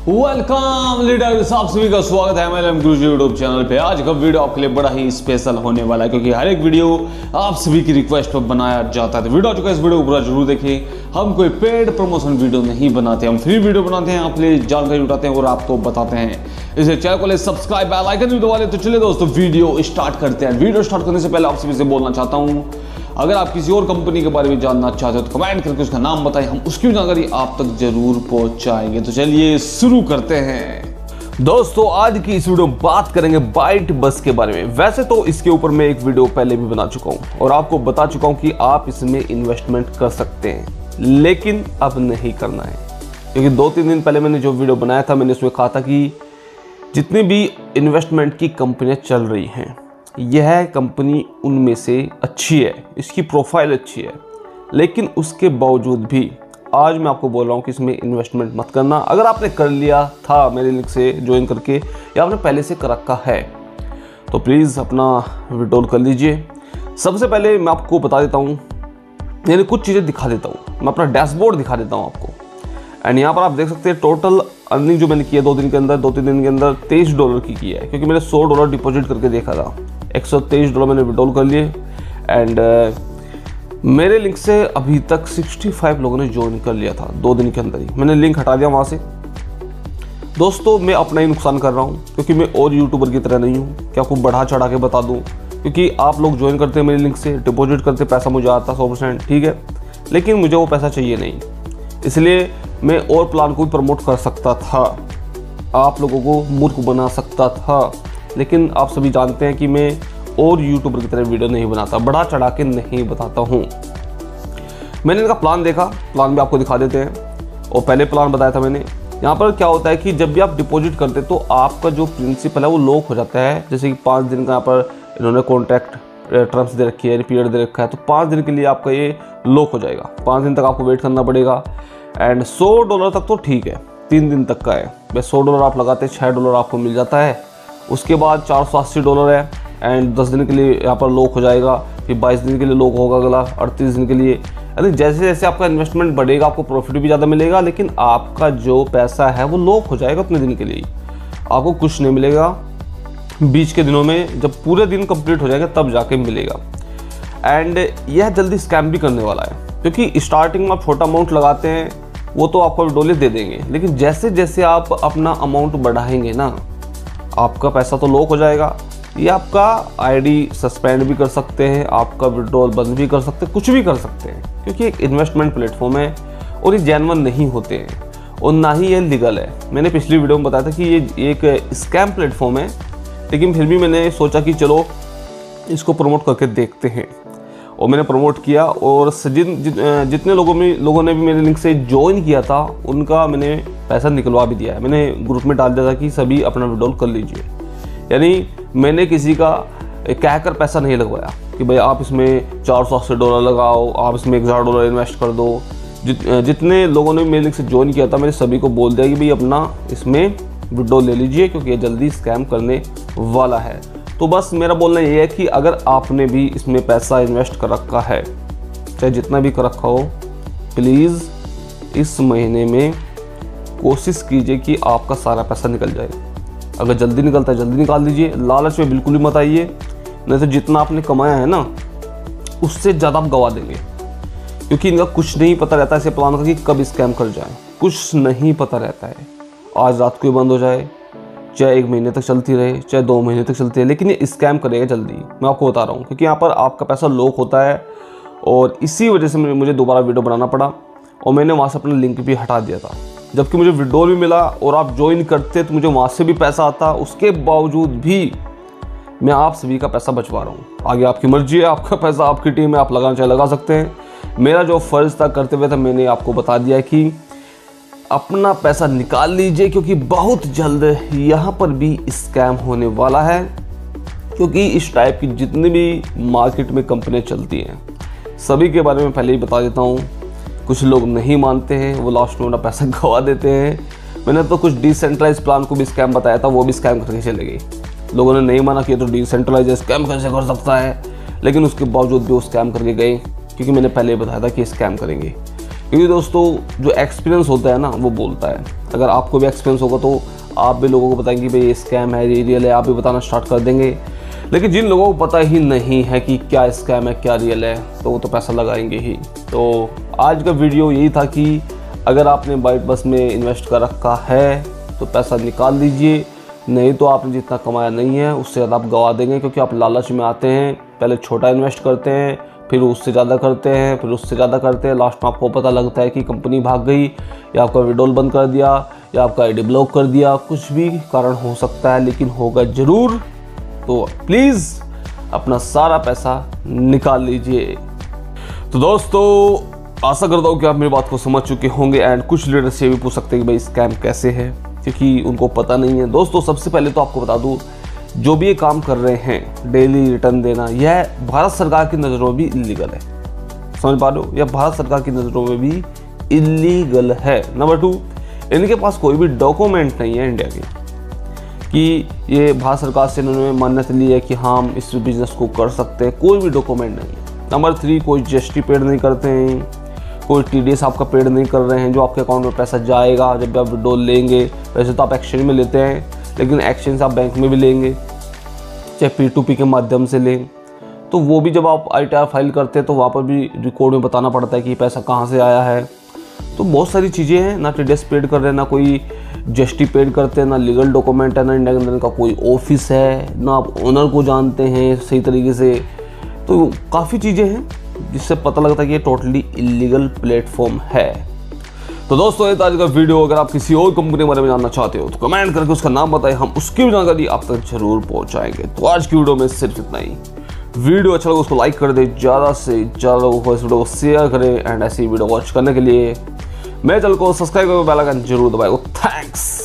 Welcome leaders, आप सभी का स्वागत है MLM गुरुजी यूट्यूब चैनल पे। आज का वीडियो आपके लिए बड़ा ही स्पेशल होने वाला है क्योंकि हर एक वीडियो आप सभी की रिक्वेस्ट पर बनाया जाता है। तो वीडियो आ चुका है, इस वीडियो को पूरा जरूर देखिए। हम कोई पेड प्रमोशन वीडियो नहीं बनाते, हम फ्री वीडियो बनाते हैं, आप लिए जानकारी उठाते हैं और आपको बताते हैं। इसे चैनल को सब्सक्राइब बेल आइकन भी दबा ले। तो चलिए दोस्तों वीडियो स्टार्ट करते हैं। वीडियो स्टार्ट करने से पहले आप सभी से बोलना चाहता हूँ, अगर आप किसी और कंपनी के बारे में जानना चाहते हो तो कमेंट करके उसका नाम बताएं, हम उसकी जानकारी आप तक जरूर पहुंचाएंगे। तो चलिए शुरू करते हैं। दोस्तों आज की इस वीडियो में बात करेंगे बाइट बस के बारे में। वैसे तो इसके ऊपर मैं एक वीडियो पहले भी बना चुका हूं और आपको बता चुका हूं कि आप इसमें इन्वेस्टमेंट कर सकते हैं, लेकिन अब नहीं करना है। क्योंकि 2-3 दिन पहले मैंने जो वीडियो बनाया था, मैंने उसमें कहा था कि जितनी भी इन्वेस्टमेंट की कंपनियां चल रही हैं, यह कंपनी उनमें से अच्छी है, इसकी प्रोफाइल अच्छी है, लेकिन उसके बावजूद भी आज मैं आपको बोल रहा हूँ कि इसमें इन्वेस्टमेंट मत करना। अगर आपने कर लिया था मेरे लिंक से ज्वाइन करके या आपने पहले से कर रखा है तो प्लीज़ अपना विड्रॉल कर लीजिए। सबसे पहले मैं आपको बता देता हूँ, यानी कुछ चीज़ें दिखा देता हूँ, मैं अपना डैशबोर्ड दिखा देता हूँ आपको। एंड यहाँ पर आप देख सकते हैं टोटल अर्निंग जो मैंने की है 2 दिन के अंदर, 2-3 दिन के अंदर $23 की है, क्योंकि मैंने $100 डिपॉजिट करके देखा था। $123 मैंने विड्रॉल कर लिए। एंड मेरे लिंक से अभी तक 65 लोगों ने ज्वाइन कर लिया था 2 दिन के अंदर ही। मैंने लिंक हटा दिया वहाँ से। दोस्तों मैं अपना ही नुकसान कर रहा हूँ, क्योंकि मैं और यूट्यूबर की तरह नहीं हूँ कि आपको बढ़ा चढ़ा के बता दूँ। क्योंकि आप लोग ज्वाइन करते हैं मेरे लिंक से, डिपॉजिट करते, पैसा मुझे आता 100%, ठीक है, लेकिन मुझे वो पैसा चाहिए नहीं। इसलिए मैं और प्लान को भी प्रमोट कर सकता था, आप लोगों को मूर्ख बना सकता था, लेकिन आप सभी जानते हैं कि मैं और यूट्यूबर की तरह वीडियो नहीं बनाता, बढ़ा चढ़ा के नहीं बताता हूँ। मैंने इनका प्लान देखा, प्लान भी आपको दिखा देते हैं। और पहले प्लान बताया था मैंने। यहाँ पर क्या होता है कि जब भी आप डिपॉजिट करते तो आपका जो प्रिंसिपल है वो लॉक हो जाता है। जैसे कि 5 दिन का यहाँ पर इन्होंने कॉन्ट्रैक्ट टर्म्स दे रखी है, पीरियड दे रखा है, तो 5 दिन के लिए आपका ये लॉक हो जाएगा। 5 दिन तक आपको वेट करना पड़ेगा। एंड $100 तक तो ठीक है, 3 दिन तक का है। बस $100 आप लगाते हैं, $6 आपको मिल जाता है। उसके बाद $480 है। एंड 10 दिन के लिए यहाँ पर लॉक हो जाएगा, फिर 22 दिन के लिए लॉक होगा अगला, 38 दिन के लिए। यानी जैसे जैसे आपका इन्वेस्टमेंट बढ़ेगा आपको प्रॉफिट भी ज़्यादा मिलेगा, लेकिन आपका जो पैसा है वो लॉक हो जाएगा उतने दिन के लिए, आपको कुछ नहीं मिलेगा। बीच के दिनों में जब पूरे दिन कंप्लीट हो जाएगा तब जाके मिलेगा। एंड यह जल्दी स्कैम भी करने वाला है, क्योंकि स्टार्टिंग में आप छोटा अमाउंट लगाते हैं वो तो आपको विड्रॉल दे देंगे, लेकिन जैसे जैसे आप अपना अमाउंट बढ़ाएंगे ना, आपका पैसा तो लॉक हो जाएगा। ये आपका आईडी सस्पेंड भी कर सकते हैं, आपका विड्रॉल बंद भी कर सकते हैं, कुछ भी कर सकते हैं, क्योंकि एक इन्वेस्टमेंट प्लेटफॉर्म है और ये जेन्युइन नहीं होते हैं और ना ही ये लीगल है। मैंने पिछली वीडियो में बताया था कि ये एक स्कैम प्लेटफॉर्म है, लेकिन फिर भी मैंने सोचा कि चलो इसको प्रमोट करके देखते हैं, और मैंने प्रमोट किया। और जितने लोगों ने भी मेरे लिंक से ज्वाइन किया था उनका मैंने पैसा निकलवा भी दिया है। मैंने ग्रुप में डाल दिया था कि सभी अपना विड्रॉल कर लीजिए। यानी मैंने किसी का कहकर पैसा नहीं लगवाया कि भाई आप इसमें $480 लगाओ, आप इसमें $1000 इन्वेस्ट कर दो। जितने लोगों ने मेरे लिंक से ज्वाइन किया था मैंने सभी को बोल दिया कि भाई अपना इसमें विड्रॉल ले लीजिए, क्योंकि ये जल्दी स्कैम करने वाला है। तो बस मेरा बोलना ये है कि अगर आपने भी इसमें पैसा इन्वेस्ट कर रखा है, चाहे जितना भी कर रखा हो, प्लीज़ इस महीने में कोशिश कीजिए कि आपका सारा पैसा निकल जाए। अगर जल्दी निकलता है जल्दी निकाल दीजिए, लालच में बिल्कुल भी मत आइए, नहीं तो जितना आपने कमाया है ना उससे ज़्यादा आप गवा देंगे। क्योंकि इनका कुछ नहीं पता रहता ऐसे प्लान का कि कब स्कैम कर जाए, कुछ नहीं पता रहता है। आज रात को ही बंद हो जाए, चाहे 1 महीने तक चलती रहे, चाहे 2 महीने तक चलती रहे, लेकिन ये स्कैम करेगा जल्दी, मैं आपको बता रहा हूँ। क्योंकि यहाँ पर आपका पैसा लॉक होता है और इसी वजह से मुझे दोबारा वीडियो बनाना पड़ा और मैंने वहाँ से अपना लिंक भी हटा दिया था। जबकि मुझे विड्रॉल भी मिला और आप ज्वाइन करते तो मुझे वहाँ से भी पैसा आता, उसके बावजूद भी मैं आप सभी का पैसा बचवा रहा हूँ। आगे आपकी मर्जी है, आपका पैसा आपकी टीम है, आप लगाना चाहे लगा सकते हैं। मेरा जो फ़र्ज़ था करते हुए था, मैंने आपको बता दिया कि अपना पैसा निकाल लीजिए, क्योंकि बहुत जल्द यहाँ पर भी स्कैम होने वाला है। क्योंकि इस टाइप की जितनी भी मार्केट में कंपनियाँ चलती हैं सभी के बारे में पहले ही बता देता हूँ। कुछ लोग नहीं मानते हैं, वो लास्ट में अपना पैसा गवा देते हैं। मैंने तो कुछ डिसेंट्रलाइज प्लान को भी स्कैम बताया था, वो भी स्कैम करके चले गए। लोगों ने नहीं माना कि ये तो डिसेंट्रलाइज स्कैम कैसे कर सकता है, लेकिन उसके बावजूद भी वो स्कैम करके गए, क्योंकि मैंने पहले बताया था कि स्कैम करेंगे। क्योंकि दोस्तों जो एक्सपीरियंस होता है ना वो बोलता है। अगर आपको भी एक्सपीरियंस होगा तो आप भी लोगों को बताएंगे भाई ये स्कैम है, ये रियल है, आप भी बताना स्टार्ट कर देंगे। लेकिन जिन लोगों को पता ही नहीं है कि क्या स्कैम है क्या रियल है, तो वो तो पैसा लगाएंगे ही। तो आज का वीडियो यही था कि अगर आपने बाइटबस में इन्वेस्ट कर रखा है तो पैसा निकाल लीजिए, नहीं तो आपने जितना कमाया नहीं है उससे ज़्यादा आप गवा देंगे। क्योंकि आप लालच में आते हैं, पहले छोटा इन्वेस्ट करते हैं, फिर उससे ज़्यादा करते हैं, फिर उससे ज़्यादा करते हैं, लास्ट में आपको पता लगता है कि कंपनी भाग गई या आपका विड्रॉल बंद कर दिया या आपका आईडी ब्लॉक कर दिया। कुछ भी कारण हो सकता है, लेकिन होगा ज़रूर। तो प्लीज़ अपना सारा पैसा निकाल लीजिए। तो दोस्तों आशा करता हूँ कि आप मेरी बात को समझ चुके होंगे। एंड कुछ लीडर से भी पूछ सकते हैं कि भाई स्कैम कैसे है, क्योंकि उनको पता नहीं है। दोस्तों सबसे पहले तो आपको बता दूँ, जो भी ये काम कर रहे हैं डेली रिटर्न देना, यह भारत सरकार की नज़रों में भी इलीगल है। समझ पा रहे हो, यह भारत सरकार की नज़रों में भी इलीगल है। नंबर 2, इनके पास कोई भी डॉक्यूमेंट नहीं है इंडिया के कि ये भारत सरकार से इन्होंने मान्यता ली है कि हम इस बिज़नेस को कर सकते हैं। कोई भी डॉक्यूमेंट नहीं है। नंबर 3, कोई जीएसटी पेड नहीं करते हैं, कोई टीडीएस आपका पेड नहीं कर रहे हैं। जो आपके अकाउंट में पैसा जाएगा जब भी आप विड्रॉल लेंगे, वैसे तो आप एक्सचेंज में लेते हैं, लेकिन एक्सचेंज आप बैंक में भी लेंगे, चाहे P2P के माध्यम से लें, तो वो भी जब आप ITR फाइल करते हैं तो वहाँ पर भी रिकॉर्ड में बताना पड़ता है कि पैसा कहाँ से आया है। तो बहुत सारी चीज़ें हैं, ना टीडीएस पेड कर रहे हैं, ना कोई जीएसटी पेड करते हैं, ना लीगल डॉक्यूमेंट है, ना इंडिया के अंदर का कोई ऑफिस है, ना आप ओनर को जानते हैं सही तरीके से। तो काफ़ी चीज़ें हैं जिससे पता लगता है कि ये टोटली इलीगल प्लेटफॉर्म है। तो दोस्तों ये था आज का वीडियो। अगर आप किसी और कंपनी के बारे में जानना चाहते हो तो कमेंट करके उसका नाम बताएं, हम उसकी भी जानकारी आप तक जरूर पहुंचाएंगे। तो आज की वीडियो में सिर्फ इतना ही। वीडियो अच्छा लगा उसको लाइक कर दे, ज़्यादा से ज़्यादा लोगों को इस वीडियो को शेयर करें। एंड ऐसी वीडियो वॉच करने के लिए मेरे चैनल को सब्सक्राइब करके बेल आइकन जरूर दबाएं। थैंक्स।